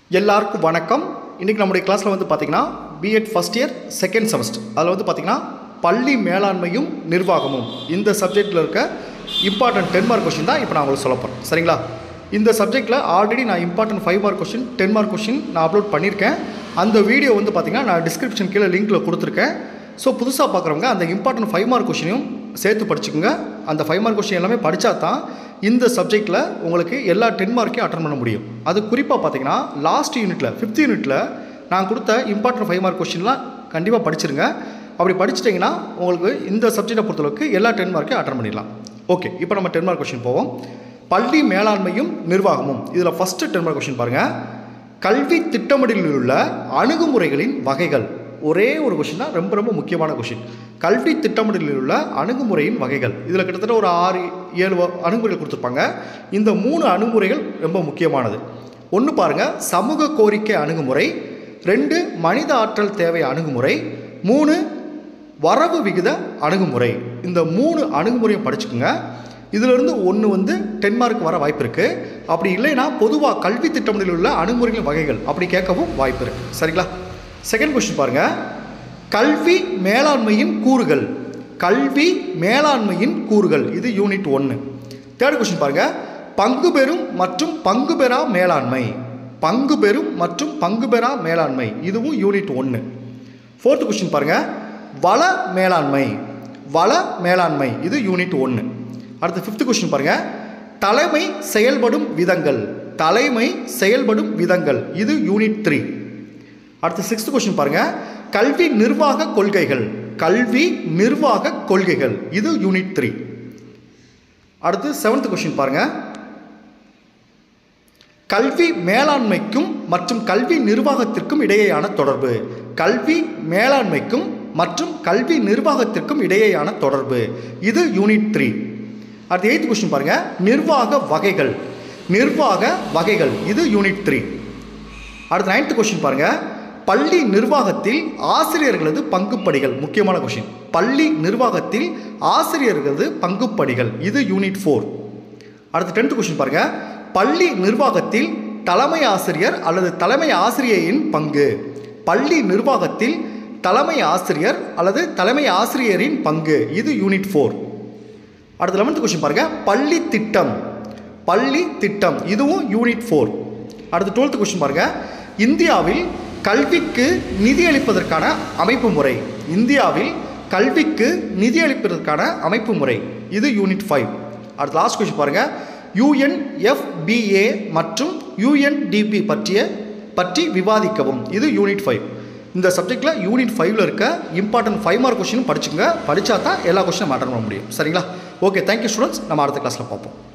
எல்லாருக்கும் வணக்கம். இன்றைக்கி நம்முடைய கிளாஸில் வந்து பார்த்திங்கன்னா B Ed first year second semester அதில் வந்து பார்த்திங்கன்னா பள்ளி மேலாண்மையும் நிர்வாகமும் இந்த சப்ஜெக்டில் இருக்க இம்பார்ட்டன்ட் 10 மார்க் கொஷின் தான் இப்போ நான் உங்களுக்கு சொல்ல போகிறேன். சரிங்களா? இந்த சப்ஜெக்டில் ஆல்ரெடி நான் important 5 mark question 10 mark question நான் அப்லோட் பண்ணியிருக்கேன். அந்த வீடியோ வந்து பார்த்திங்கன்னா நான் டிஸ்கிரிப்ஷன் கீழே லிங்க்கில் கொடுத்துருக்கேன். ஸோ புதுசாக பார்க்குறவங்க அந்த இம்பார்ட்டன்ட் 5 மார்க் கொஷினையும் சேர்த்து படிச்சுக்கோங்க. அந்த 5 மார்க் கொஷின் எல்லாமே படித்தா தான் இந்த சப்ஜெக்டில் உங்களுக்கு எல்லா 10 மார்க்கையும் அட்டன் பண்ண முடியும். அது குறிப்பாக பார்த்தீங்கன்னா லாஸ்ட் யூனிட்டில் 5th யூனிட்டில் நான் கொடுத்த இம்பார்ட்டன்ட் 5 மார்க் கொஷின்லாம் கண்டிப்பாக படிச்சிருங்க. அப்படி படிச்சிட்டிங்கன்னா உங்களுக்கு இந்த சப்ஜெக்டை பொறுத்தளவுக்கு எல்லா 10 மார்க்கையும் அட்டன் பண்ணிடலாம். ஓகே, இப்போ நம்ம 10 மார்க் கொஷின் போவோம். பள்ளி மேலாண்மையும் நிர்வாகமும் இதில் ஃபஸ்ட்டு 10 மார்க் கொஷின் பாருங்கள். கல்வி திட்டமிடலில் உள்ள அணுகுமுறைகளின் வகைகள். ஒரே ஒரு கொஷின் தான், ரொம்ப ரொம்ப முக்கியமான கொஷின். கல்வி திட்டமிடலில் உள்ள அணுகுமுறையின் வகைகள். இதில் கிட்டத்தட்ட ஒரு 6-7 அணுகுமுறைகள் கொடுத்துருப்பாங்க. இந்த 3 அணுகுமுறைகள் ரொம்ப முக்கியமானது. ஒன்று பாருங்கள், சமூக கோரிக்கை அணுகுமுறை. 2 மனித ஆற்றல் தேவை அணுகுமுறை. 3 வரவு விகித அணுகுமுறை. இந்த 3 அணுகுமுறையும் படிச்சுக்கோங்க. இதிலிருந்து ஒன்று வந்து 10 மார்க் வர வாய்ப்பு இருக்குது. அப்படி இல்லைன்னா பொதுவாக கல்வி திட்டமிடலில் உள்ள அணுகுமுறைகளின் வகைகள் அப்படி கேட்கவும் வாய்ப்பு இருக்குது. சரிங்களா? செகண்ட் கொஸ்டின் பாருங்கள். கல்வி மேலாண்மையின் கூறுகள். கல்வி மேலாண்மையின் கூறுகள், இது யூனிட் 1. தேர்ட் கொஸ்டின் பாருங்கள். பங்கு பெறும் மற்றும் பங்கு பெறா மேலாண்மை. பங்கு பெறும் மற்றும் பங்கு பெறா மேலாண்மை, இதுவும் யூனிட் 1. ஃபோர்த் கொஸ்டின் பாருங்கள். வள மேலாண்மை. வள மேலாண்மை, இது யூனிட் 1. அடுத்து 5th கொஸ்டின் பாருங்கள். தலைமை செயல்படும் விதங்கள். தலைமை செயல்படும் விதங்கள், இது யூனிட் 3. அடுத்து 6th கொஸ்டின் பாருங்கள். கல்வி நிர்வாக கொள்கைகள். கல்வி நிர்வாக கொள்கைகள், இது யூனிட் 3. அடுத்து 7th கொஸ்டின் பாருங்கள். கல்வி மேலாண்மைக்கும் மற்றும் கல்வி நிர்வாகத்திற்கும் இடையேயான தொடர்பு. கல்வி மேலாண்மைக்கும் மற்றும் கல்வி நிர்வாகத்திற்கும் இடையேயான தொடர்பு, இது யூனிட் 3. அடுத்து 8th கொஸ்டின் பாருங்கள். நிர்வாக வகைகள். நிர்வாக வகைகள், இது யூனிட் 3. அடுத்து 9th கொஸ்டின் பாருங்கள். பள்ளி நிர்வாகத்தில் ஆசிரியர்களது பங்குப்படிகள். முக்கியமான கொஸ்டின். பள்ளி நிர்வாகத்தில் ஆசிரியர்களது பங்குப்படிகள், இது யூனிட் 4. அடுத்து 10th கொஸ்டின் பாருங்கள். பள்ளி நிர்வாகத்தில் தலைமை ஆசிரியர் அல்லது தலைமை ஆசிரியரின் பங்கு. பள்ளி நிர்வாகத்தில் தலைமை ஆசிரியர் அல்லது தலைமை ஆசிரியரின் பங்கு, இது யூனிட் 4. அடுத்து 11th கொஸ்டின் பாருங்கள். பள்ளி திட்டம். பள்ளி திட்டம், இதுவும் யூனிட் 4. அடுத்து 12th கொஸ்டின் பாருங்கள். இந்தியாவில் கல்விக்கு நிதியளிப்பதற்கான அமைப்பு முறை. இந்தியாவில் கல்விக்கு நிதியளிப்பதற்கான அமைப்பு முறை, இது யூனிட் 5. அடுத்து லாஸ்ட் கொஸ்டின் பாருங்கள். UNFPA மற்றும் UNDP பற்றி விவாதிக்கவும், இது யூனிட் 5. இந்த சப்ஜெக்டில் யூனிட் 5ல் இருக்க இம்பார்ட்டன்ட் 5 மார்க் கொஸ்டினும் படிச்சுங்க. படித்தா தான் எல்லா கொஸ்டினும் அட்டன் பண்ண முடியும். சரிங்களா? Okay, thank you students. நம்ம அடுத்த கிளாஸில் பார்ப்போம்.